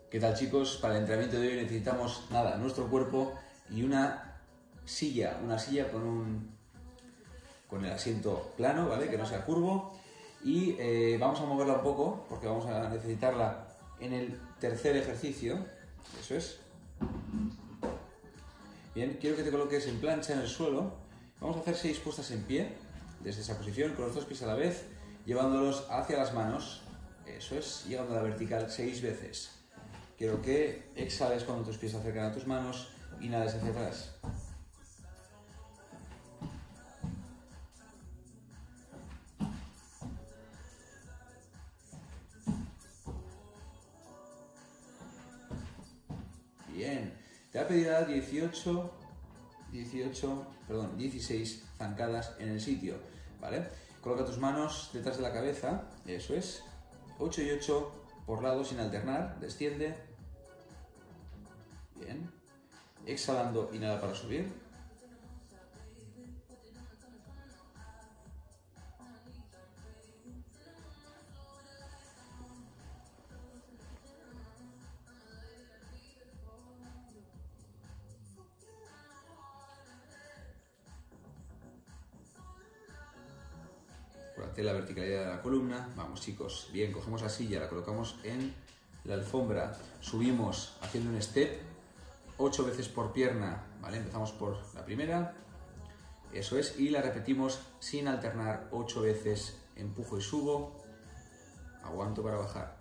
¿Qué tal, chicos? Para el entrenamiento de hoy necesitamos nada, nuestro cuerpo y una silla con el asiento plano, ¿vale? Que no sea curvo. Y vamos a moverla un poco porque vamos a necesitarla en el tercer ejercicio. Eso es. Bien, quiero que te coloques en plancha en el suelo. Vamos a hacer 6 puestas en pie, desde esa posición, con los 2 pies a la vez, llevándolos hacia las manos. Eso es, llegando a la vertical 6 veces. Quiero que exhales cuando tus pies se acercan a tus manos, inhales hacia atrás. Bien, te va a pedir ahora 16 zancadas en el sitio, ¿vale? Coloca tus manos detrás de la cabeza, eso es. 8 y 8 por lado sin alternar, desciende. Bien. Exhalando, inhala para subir. Acuérdate la verticalidad de la columna. Vamos, chicos. Bien, cogemos la silla, la colocamos en la alfombra. Subimos haciendo un step. 8 veces por pierna, ¿vale? Empezamos por la primera. Eso es. Y la repetimos sin alternar 8 veces. Empujo y subo. Aguanto para bajar.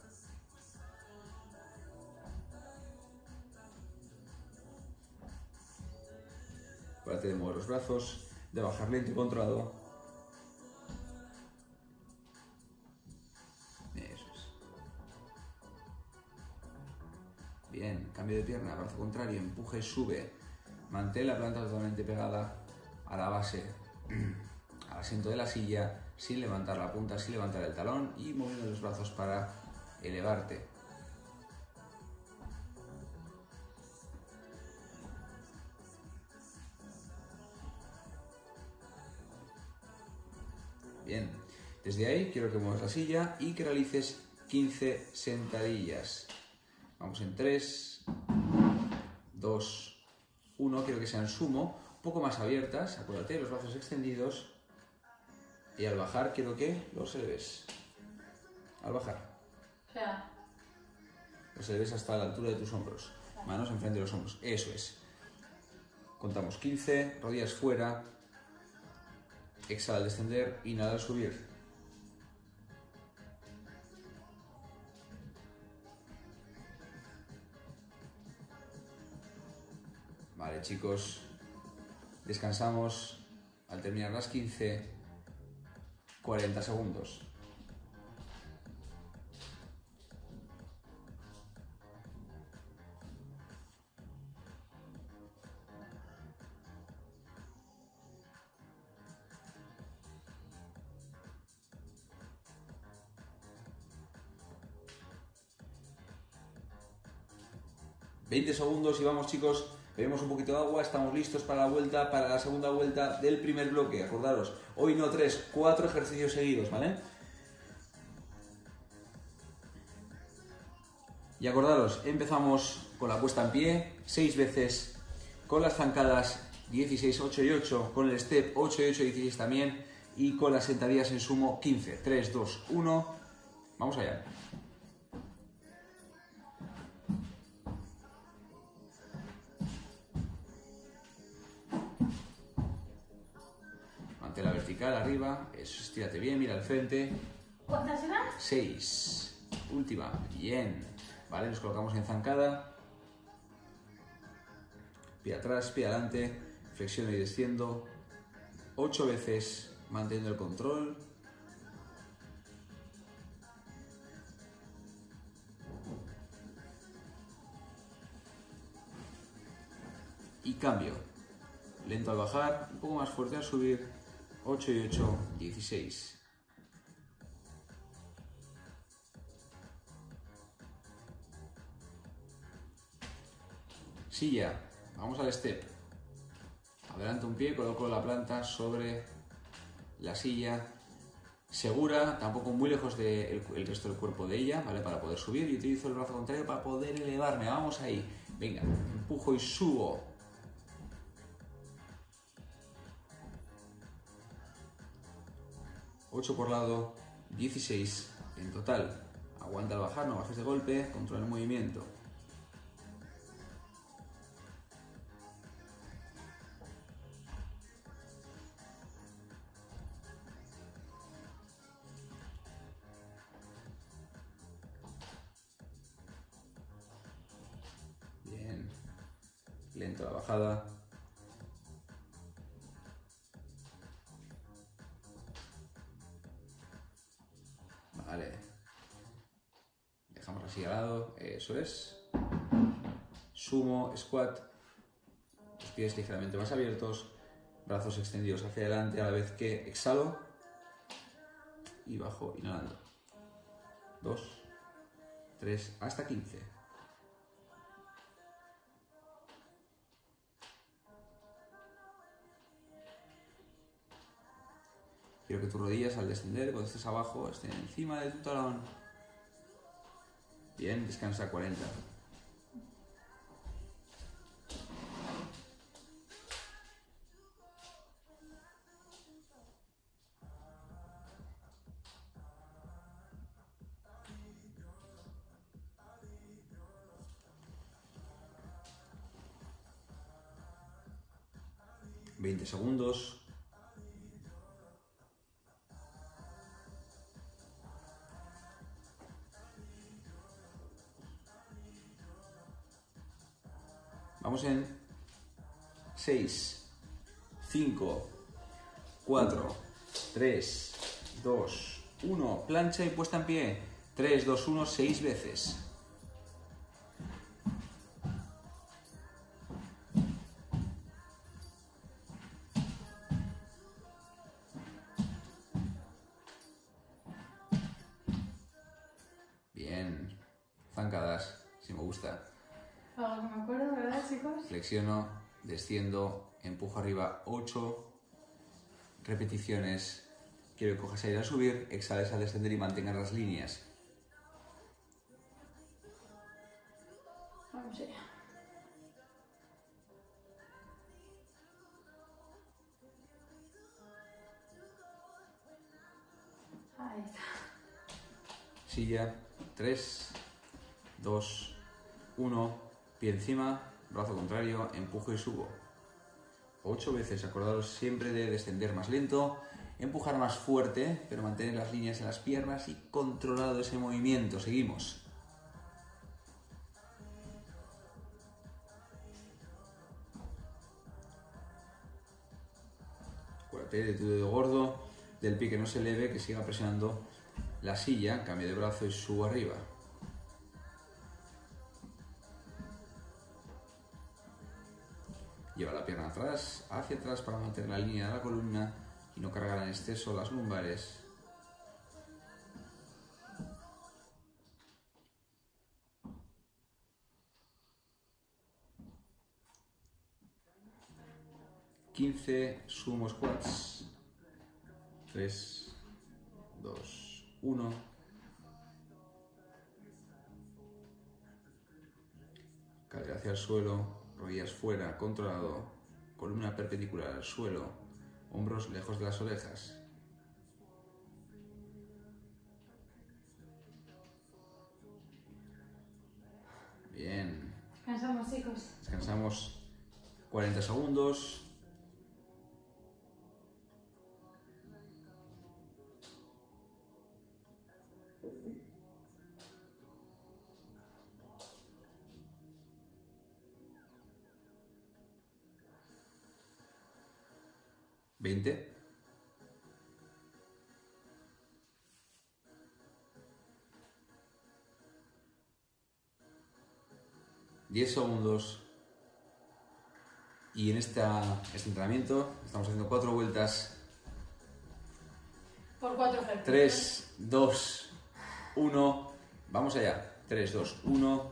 Acuérdate de mover los brazos, de bajar lento y controlado. Eso es. Bien, cambio de pierna, brazo contrario, empuje y sube. Mantén la planta totalmente pegada a la base, al asiento de la silla, sin levantar la punta, sin levantar el talón y moviendo los brazos para elevarte. Bien, desde ahí quiero que muevas la silla y que realices 15 sentadillas. Vamos en 3, 2, 1, quiero que sean sumo, un poco más abiertas, acuérdate, los brazos extendidos. Y al bajar quiero que los eleves. Al bajar. Los eleves hasta la altura de tus hombros. Manos enfrente de los hombros. Eso es. Contamos 15, rodillas fuera. Exhala al descender, inhala al subir. Vale, chicos. Descansamos al terminar las 15, 40 segundos. ...20 segundos y vamos, chicos, bebemos un poquito de agua, estamos listos para la vuelta, para la segunda vuelta del primer bloque. Acordaros, hoy no 3, 4 ejercicios seguidos, ¿vale? Y acordaros, empezamos con la puesta en pie, 6 veces, con las zancadas 16, 8 y 8, con el step 8 y 8, 16 también, y con las sentadillas en sumo 15, 3, 2, 1, vamos allá. Mantén la vertical arriba, eso, estírate bien, mira al frente. ¿Cuántas eran? 6, última, bien. Vale, nos colocamos en zancada. Pie atrás, pie adelante, flexiono y desciendo. 8 veces, manteniendo el control. Y cambio. Lento al bajar, un poco más fuerte al subir. 8 y 8, 16. Silla, vamos al step. Adelanto un pie, coloco la planta sobre la silla. segura, tampoco muy lejos del resto del cuerpo de ella, ¿vale? Para poder subir, y utilizo el brazo contrario para poder elevarme. Vamos ahí. Venga, empujo y subo. Ocho por lado, 16 en total. Aguanta al bajar, no bajes de golpe, controla el movimiento. Bien. Lento la bajada. Vale. Dejamos así al lado, eso es. Sumo, squat. Los pies ligeramente más abiertos. Brazos extendidos hacia adelante a la vez que exhalo. Y bajo, inhalando. 2, 3, hasta 15. Quiero que tus rodillas al descender, cuando estés abajo, estén encima de tu talón. Bien, descansa 40. $20 segundos. Vamos en 6, 5, 4, 3, 2, 1. Plancha y puesta en pie. 3, 2, 1, 6 veces. Bien. Zancadas, si me gusta. Algo que me acuerdo, ¿verdad, chicos? Flexiono, desciendo, empujo arriba 8 repeticiones. Quiero que cojas aire al subir, exhales al descender y mantengas las líneas. Vamos allá. Ahí está. Silla, 3, 2, 1. Pie encima, brazo contrario, empujo y subo. 8 veces, acordaros siempre de descender más lento, empujar más fuerte, pero mantener las líneas en las piernas y controlado ese movimiento. Seguimos. Acuérdate de tu dedo gordo, del pie que no se eleve, que siga presionando la silla, cambio de brazo y subo arriba. Lleva la pierna atrás, hacia atrás para mantener la línea de la columna y no cargar en exceso las lumbares. ...15 sumo squats. 3, 2, 1. Cadera hacia el suelo. Rodillas fuera, controlado, columna perpendicular al suelo, hombros lejos de las orejas. Bien. Descansamos, chicos. Descansamos 40 segundos. ¿20? ...10 segundos... Y en este entrenamiento estamos haciendo 4 vueltas. Por 4 ejercicios. 3, 2, 1. Vamos allá. 3, 2, 1.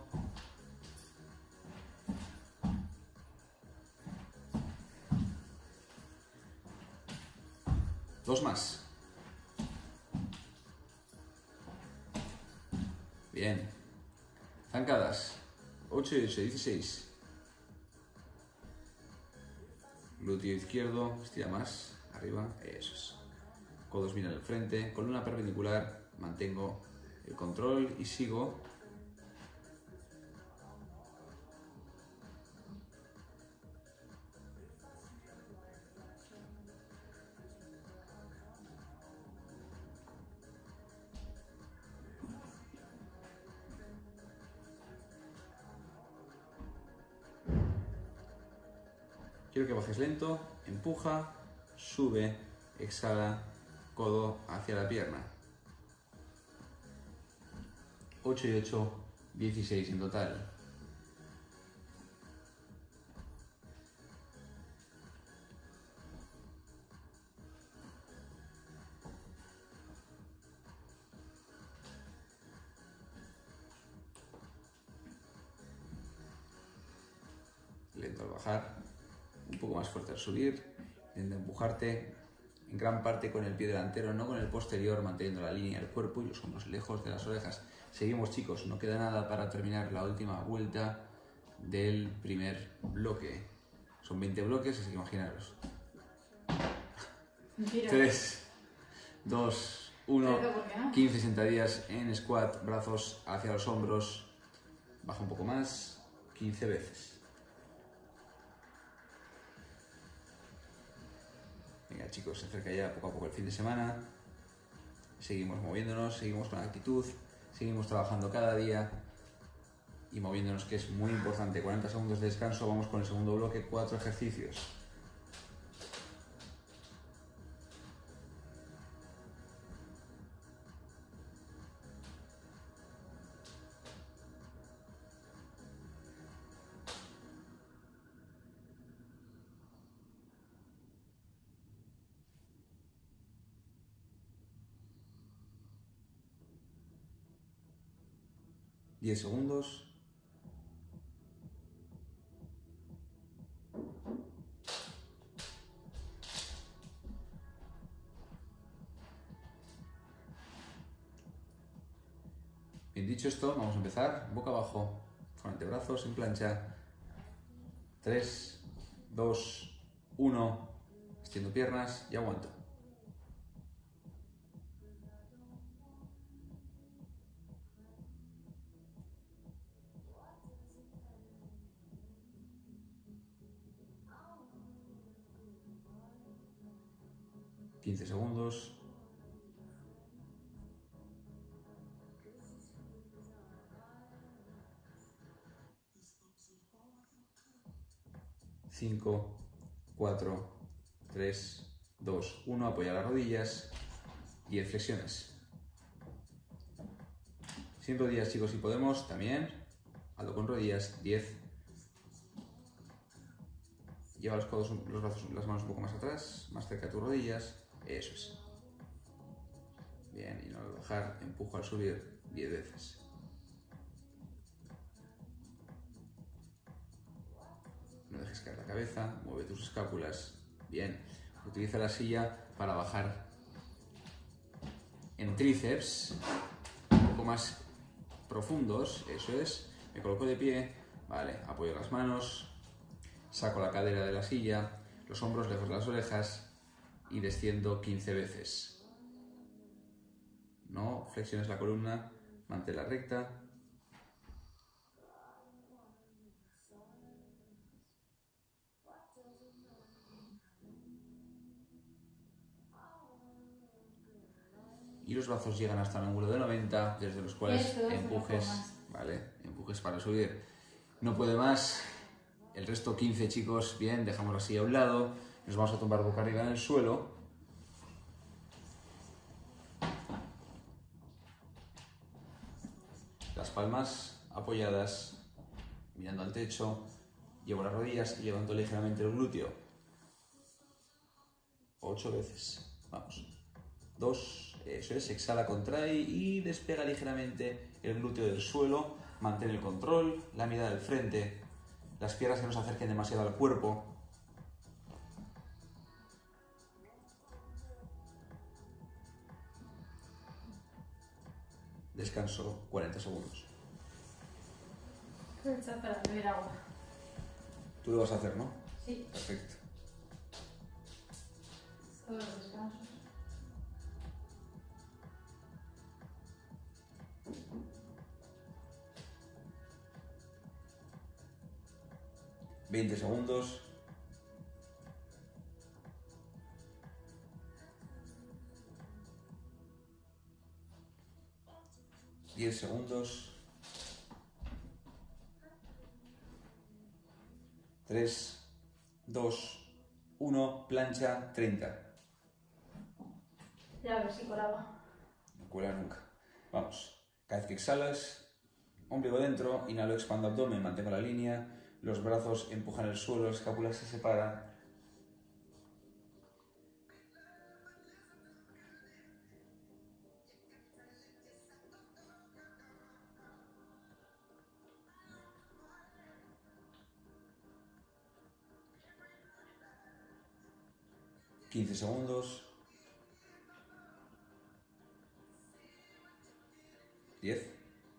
Dos más. Zancadas. 8 y 8, 16. Glúteo izquierdo, estira más, arriba, eso es. Codos miran al frente, columna perpendicular, mantengo el control y sigo. Quiero que bajes lento, empuja, sube, exhala, codo hacia la pierna. 8 y 8, 16 en total. Lento al bajar, un poco más fuerte al subir, intenta empujarte en gran parte con el pie delantero, no con el posterior, manteniendo la línea del cuerpo y los hombros lejos de las orejas. Seguimos, chicos, no queda nada para terminar la última vuelta del primer bloque. Son 20 bloques, así que imaginaros. Mentira. 3, 2, 1, Pero, ¿por qué no? 15 sentadillas en squat, brazos hacia los hombros, baja un poco más, 15 veces. Venga, chicos, se acerca ya poco a poco el fin de semana. Seguimos moviéndonos, seguimos con actitud, seguimos trabajando cada día y moviéndonos, que es muy importante. 40 segundos de descanso, vamos con el segundo bloque, 4 ejercicios. Diez segundos. Bien, dicho esto, vamos a empezar boca abajo, con antebrazos en plancha. 3, 2, 1, extiendo piernas y aguanto. Segundos. 5, 4, 3, 2, 1, apoya las rodillas, 10 flexiones. 100 rodillas, chicos, si podemos, también, hazlo con rodillas, 10. Lleva los codos, los brazos, las manos un poco más atrás, más cerca de tus rodillas, eso es. Bien, y no al bajar, empujo al subir 10 veces. No dejes caer la cabeza, mueve tus escápulas. Bien, utiliza la silla para bajar en tríceps, un poco más profundos, eso es. Me coloco de pie, vale, apoyo las manos, saco la cadera de la silla, los hombros lejos de las orejas y desciendo 15 veces. No flexiones la columna, manténla recta. Y los brazos llegan hasta un ángulo de 90, desde los cuales empujes, ¿vale? Empujes para subir. No puede más. El resto 15, chicos, bien, dejamos la silla a un lado. Nos vamos a tumbar boca arriba en el suelo. Las palmas apoyadas, mirando al techo. Llevo las rodillas y levanto ligeramente el glúteo. 8 veces. Vamos. 2, eso es, exhala, contrae y despega ligeramente el glúteo del suelo. Mantén el control, la mirada al frente, las piernas que no se acerquen demasiado al cuerpo. Descanso 40 segundos. Hecha para beber agua. Tú lo vas a hacer, ¿no? Sí, Perfecto. todos los descansos. $20. 10 segundos. 3, 2, 1, plancha, 30. Ya a ver si colaba. No cuela nunca. Vamos. Cada vez que exhalas, ombligo dentro, inhalo, expando abdomen, mantengo la línea, los brazos empujan el suelo, la escápula se separa. $15 segundos. 10.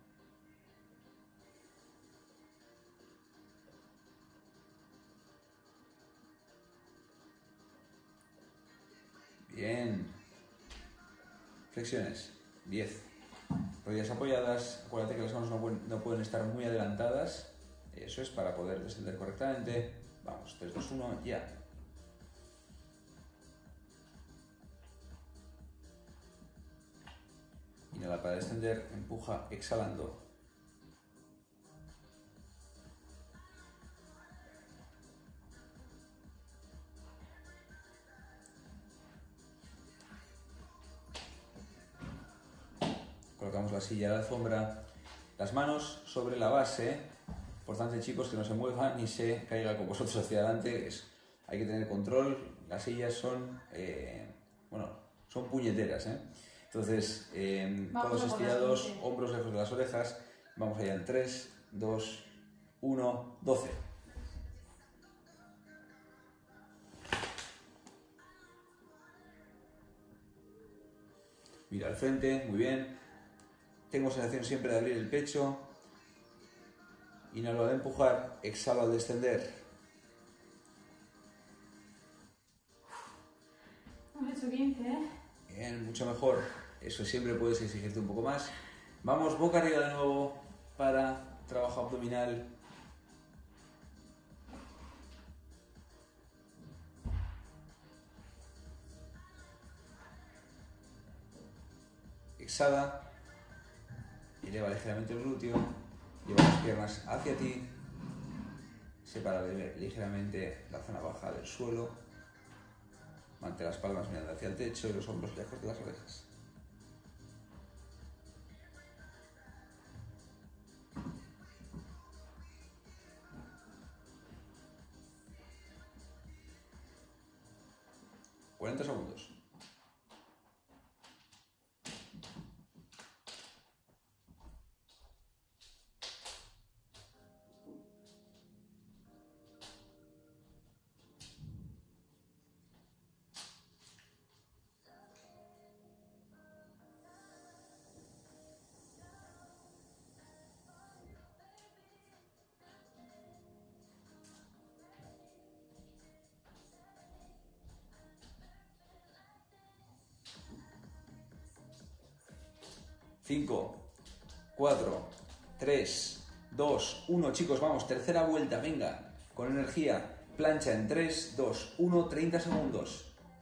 Bien. Flexiones. 10. Rodillas apoyadas. Acuérdate que las manos no pueden estar muy adelantadas. Eso es para poder descender correctamente. Vamos, 3, 2, 1, ya. Inhala para descender, empuja, exhalando. Colocamos la silla a la alfombra, las manos sobre la base. Importante, chicos, que no se muevan ni se caiga con vosotros hacia adelante. Hay que tener control. Las sillas son, son puñeteras, ¿eh? Entonces, codos estirados, hombros lejos de las orejas. Vamos allá en 3, 2, 1, 12. Mira al frente, muy bien. Tengo sensación siempre de abrir el pecho. Inhalo al empujar, exhalo al descender. Hemos hecho 15, ¿eh? Bien, mucho mejor. Eso siempre puedes exigirte un poco más. Vamos, boca arriba de nuevo para trabajo abdominal. Exhala. Eleva ligeramente el glúteo. Lleva las piernas hacia ti. Separa ligeramente la zona baja del suelo. Mantén las palmas mirando hacia el techo y los hombros lejos de las orejas. $40 segundos. Cinco, 4, 3, 2, 1. Chicos, vamos, tercera vuelta, venga, con energía. Plancha en 3, 2, 1, 30 segundos.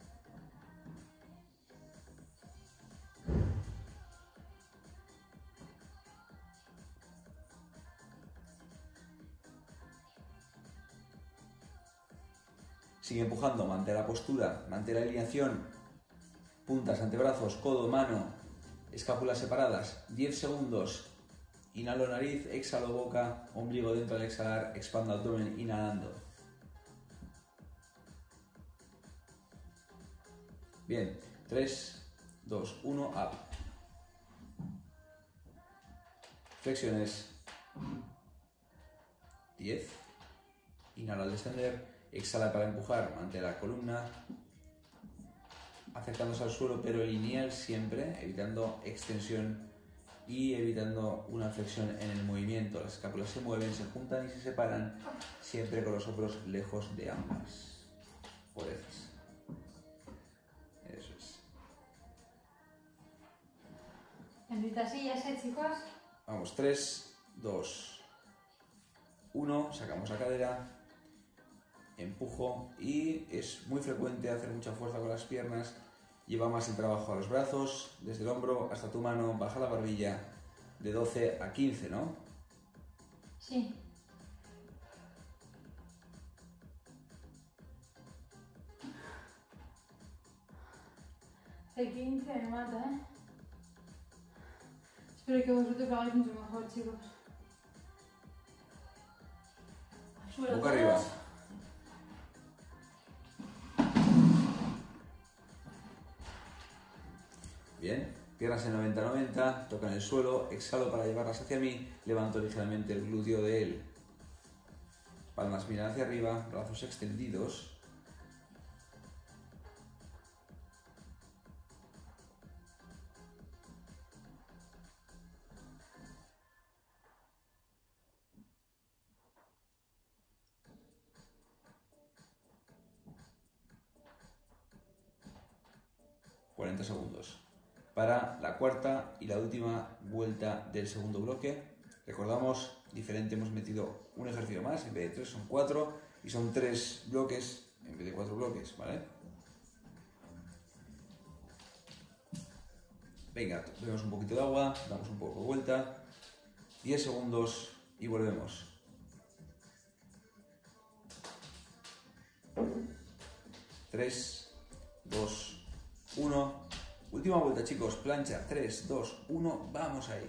Sigue empujando, mantén la postura, mantén la alineación. Puntas, antebrazos, codo, mano. Escápulas separadas, 10 segundos. Inhalo nariz, exhalo boca, ombligo dentro al exhalar, expando abdomen, inhalando. Bien, 3, 2, 1, up. Flexiones. 10. Inhala al descender, exhala para empujar, mantén la columna. Acercándose al suelo, pero lineal siempre, evitando extensión y evitando una flexión en el movimiento. Las escápulas se mueven, se juntan y se separan, siempre con los hombros lejos de ambas orejas. Eso es. Bendita silla, chicos. Vamos, 3, 2, 1, sacamos la cadera, empujo y es muy frecuente hacer mucha fuerza con las piernas. Lleva más el trabajo a los brazos, desde el hombro hasta tu mano, baja la barbilla de 12 a 15, ¿no? Sí. El 15 me mata, ¿eh? Espero que vosotros lo hagáis mucho mejor, chicos. Suelo Boca arriba. todos. Bien, piernas en 90-90, tocan el suelo, exhalo para llevarlas hacia mí, levanto ligeramente el glúteo de él. Palmas miran hacia arriba, brazos extendidos. Segundos. Para la cuarta y la última vuelta del segundo bloque, recordamos, diferente, hemos metido un ejercicio más, en vez de 3 son 4 y son 3 bloques en vez de 4 bloques, ¿vale? Venga, bebemos un poquito de agua, damos un poco de vuelta, 10 segundos y volvemos. Tres, 2, 1. Última vuelta, chicos. Plancha. 3, 2, 1. Vamos ahí.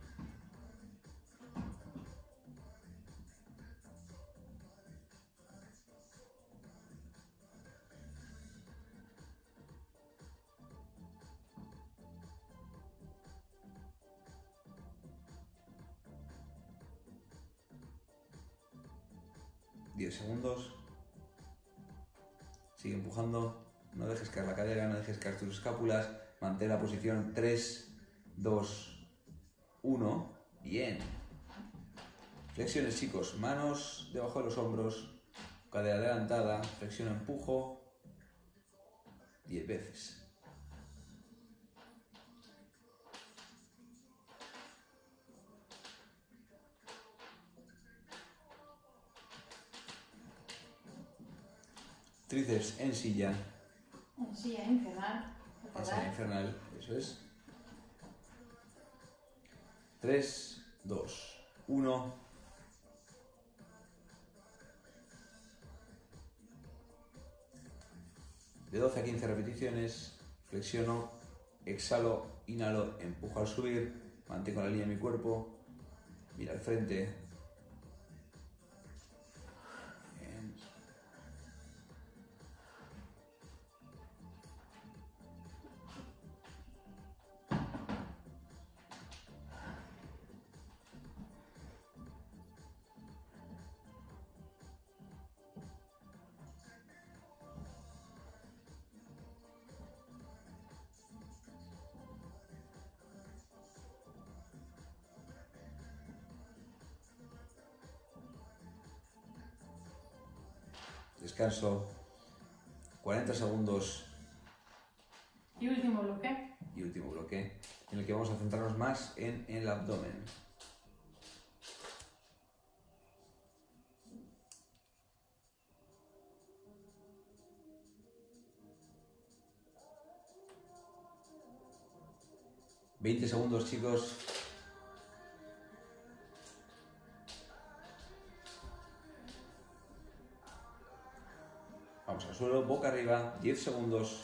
Diez segundos. Sigue empujando. No dejes caer la cadera, no dejes caer tus escápulas. Mantén la posición 3, 2, 1. Bien. Flexiones, chicos. Manos debajo de los hombros. Cadera adelantada. Flexión, empujo. 10 veces. Tríceps en silla. En silla infernal. En silla infernal, eso es. 3, 2, 1. De 12 a 15 repeticiones. Flexiono, exhalo, inhalo, empujo al subir. Mantengo la línea de mi cuerpo. Mira al frente. Bien. Descanso, 40 segundos Y último bloque. y último bloque, en el que vamos a centrarnos más en el abdomen. $20 segundos, chicos. Vamos al suelo, boca arriba, 10 segundos.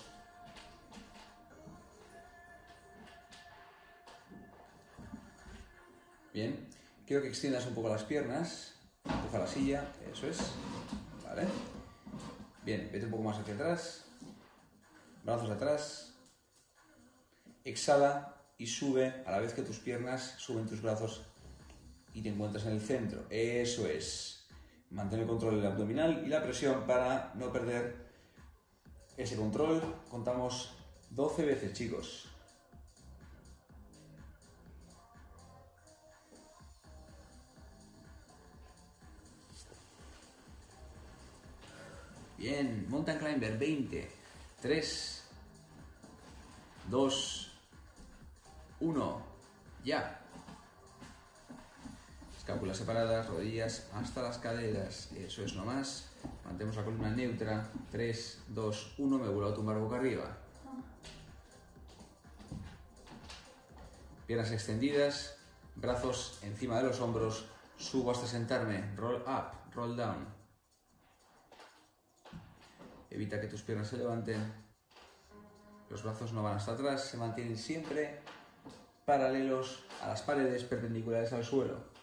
Bien, quiero que extiendas un poco las piernas, empuja la silla, eso es, vale. Bien, vete un poco más hacia atrás, brazos atrás, exhala y sube a la vez que tus piernas suben tus brazos y te encuentras en el centro, eso es. Mantén el control del abdominal y la presión para no perder ese control. Contamos 12 veces, chicos. Bien, Mountain Climber, 20. 3, 2, 1, ya. Escápulas separadas, rodillas hasta las caderas. Eso es, no más. Mantenemos la columna neutra. 3, 2, 1, me vuelvo a tumbar boca arriba. Piernas extendidas, brazos encima de los hombros. Subo hasta sentarme. Roll up, roll down. Evita que tus piernas se levanten. Los brazos no van hasta atrás, se mantienen siempre paralelos a las paredes, perpendiculares al suelo.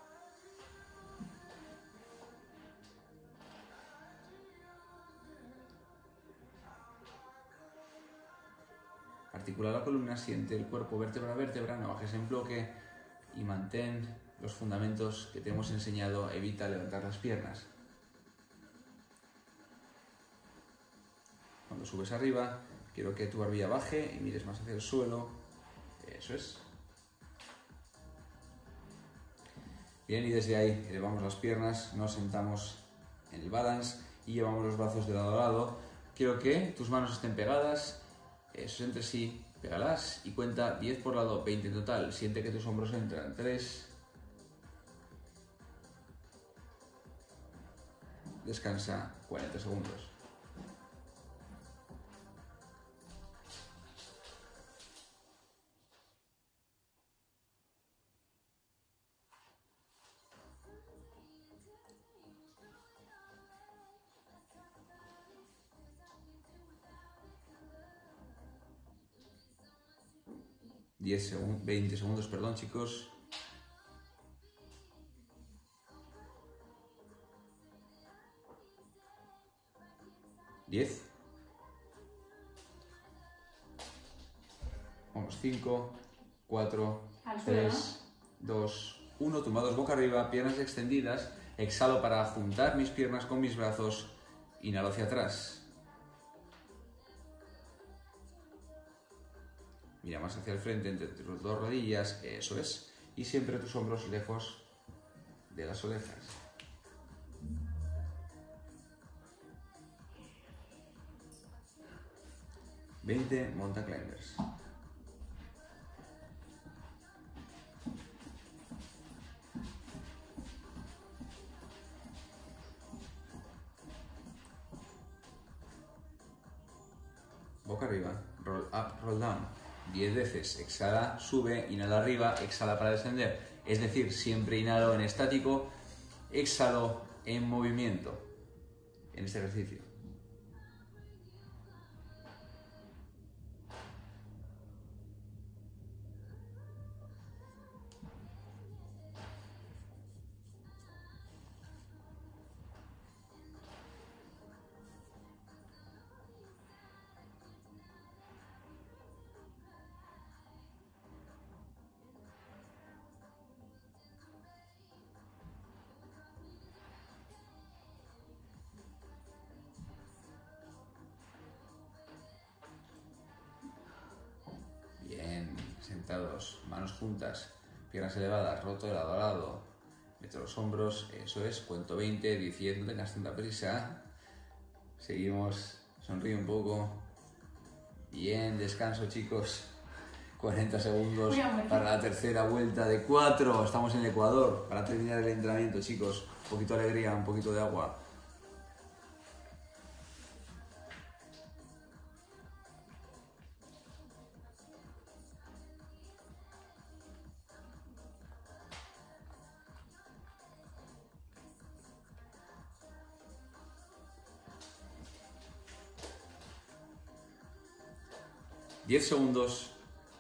Articula la columna, siente el cuerpo vértebra a vértebra, no bajes en bloque y mantén los fundamentos que te hemos enseñado. Evita levantar las piernas. Cuando subes arriba, quiero que tu barbilla baje y mires más hacia el suelo. Eso es. Bien, y desde ahí elevamos las piernas, nos sentamos en el balance y llevamos los brazos de lado a lado. Quiero que tus manos estén pegadas. Eso entre sí, pégalas y cuenta 10 por lado, 20 en total. Siente que tus hombros entran. 3. Descansa 40 segundos. – 20 segundos, perdón, chicos. ¿10? Vamos, 5, 4, 3, 2, 1. Tumbados boca arriba, piernas extendidas. Exhalo para juntar mis piernas con mis brazos. Inhalo hacia atrás. Mira más hacia el frente, entre tus dos rodillas, eso es. Y siempre tus hombros lejos de las orejas. ...20 mountain climbers. Boca arriba, roll up, roll down. 10 veces, exhala, sube, inhala arriba, exhala para descender. Es decir, siempre inhalo en estático, exhalo en movimiento, en este ejercicio. Sentados, manos juntas, piernas elevadas, roto de lado a lado, meto los hombros, eso es, cuento 20, 10, no tengas tanta prisa, seguimos, sonríe un poco, bien, descanso chicos, 40 segundos para la tercera vuelta de 4, estamos en Ecuador, para terminar el entrenamiento chicos, un poquito de alegría, un poquito de agua. ...10 segundos.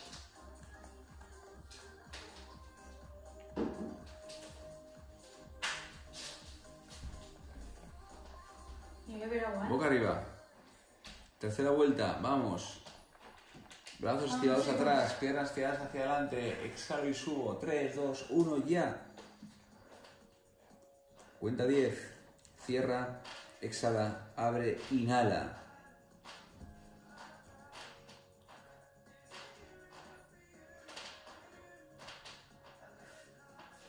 Boca arriba. Tercera vuelta, vamos. Brazos estirados atrás, piernas tiradas hacia adelante. Exhalo y subo. 3, 2, 1, ya. Cuenta 10. Cierra, exhala, abre, inhala.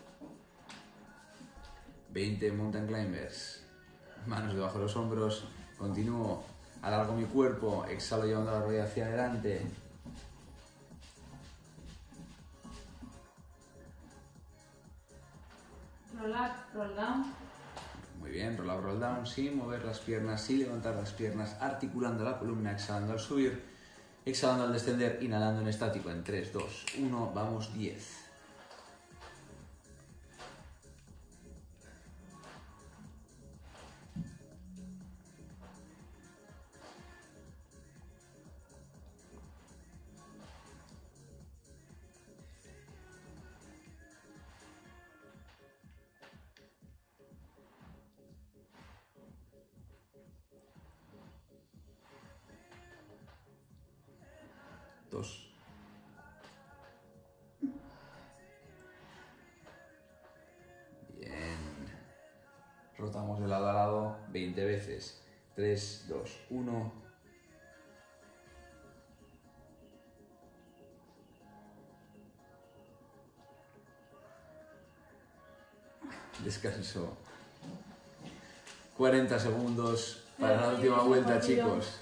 ...20 mountain climbers. Manos debajo de los hombros. Continúo. Alargo mi cuerpo. Exhalo llevando la rodilla hacia adelante. Roll up, roll down. Muy bien, roll up, roll down, sin mover las piernas, sin levantar las piernas, articulando la columna, exhalando al subir, exhalando al descender, inhalando en estático en 3, 2, 1, vamos 10. Dos. Bien. Rotamos de lado a lado 20 veces. 3, 2, 1. Descanso. 40 segundos para la última vuelta, chicos.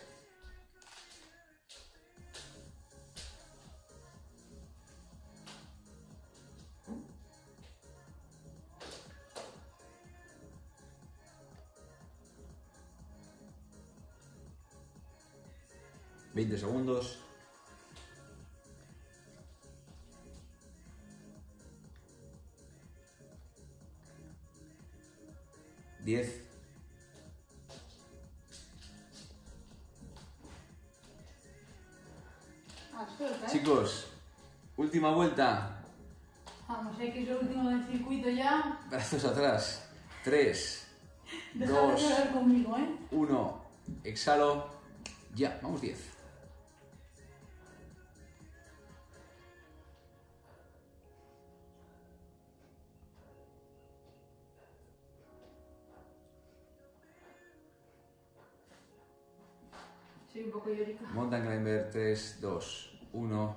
¿20 segundos? ¿10? Suelta, ¿eh? Chicos, última vuelta. Vamos, que es lo último del circuito ya. Brazos atrás. 3, Deja 2, de hablar conmigo, 1. Exhalo. Ya, vamos 10. Soy un poco llorica. Mountain Climber 3, 2, 1.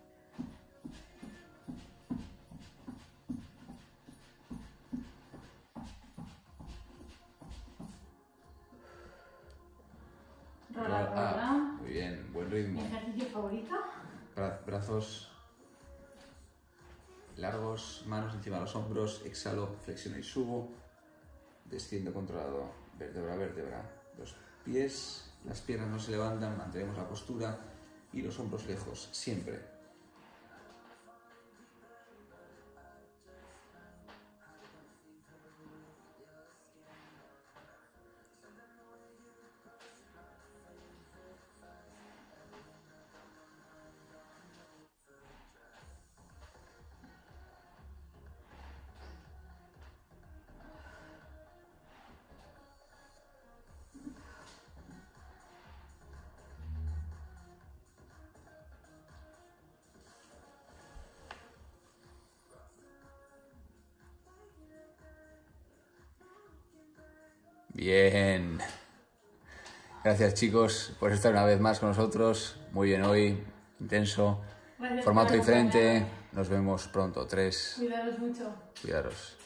Rola. Muy bien, buen ritmo. ¿Mi ejercicio favorito? Brazos largos, manos encima de los hombros, exhalo, flexiono y subo, desciendo controlado, vértebra a vértebra, los pies, las piernas no se levantan, mantenemos la postura y los hombros lejos, siempre. Bien. Gracias, chicos, por estar una vez más con nosotros. Muy bien hoy, intenso, Gracias formato por diferente. acompañarme. Nos vemos pronto. 3. Cuidaros mucho. Cuidaros.